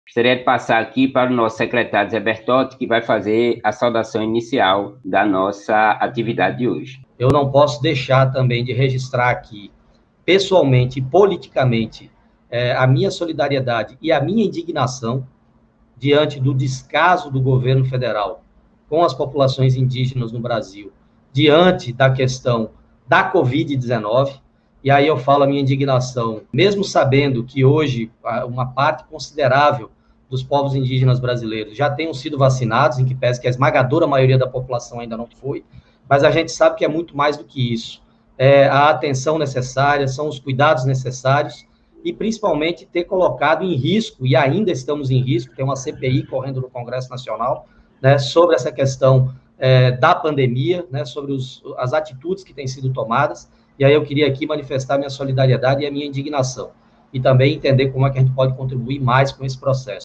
Gostaria de passar aqui para o nosso secretário Zé Bertotti, que vai fazer a saudação inicial da nossa atividade de hoje. Eu não posso deixar também de registrar aqui, pessoalmente e politicamente, a minha solidariedade e a minha indignação diante do descaso do governo federal com as populações indígenas no Brasil, diante da questão da Covid-19. E aí eu falo a minha indignação, mesmo sabendo que hoje uma parte considerável dos povos indígenas brasileiros já tenham sido vacinados, em que pese que a esmagadora maioria da população ainda não foi, mas a gente sabe que é muito mais do que isso. É a atenção necessária, são os cuidados necessários, e principalmente ter colocado em risco, e ainda estamos em risco, tem uma CPI correndo no Congresso Nacional, né, sobre essa questão da pandemia, né, sobre as atitudes que têm sido tomadas, e aí eu queria aqui manifestar minha solidariedade e a minha indignação, e também entender como é que a gente pode contribuir mais com esse processo.